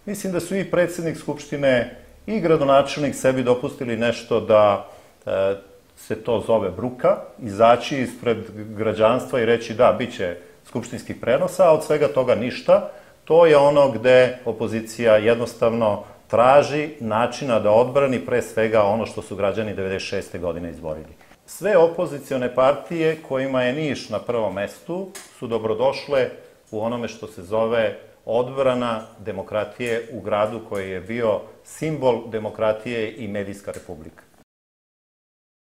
Mislim da su i predsjednik Skupštine i gradonačelnik sebi dopustili nešto da se to zove bruka, izaći ispred građanstva i reći da, bit će skupštinskih prenosa, a od svega toga ništa. To je ono gde opozicija jednostavno traži načina da odbrani pre svega ono što su građani 96. godine izborili. Sve opozicione partije kojima je Niš na prvom mestu su dobrodošle u onome što se zove odbrana demokratije u gradu koji je bio simbol demokratije i medijska republika.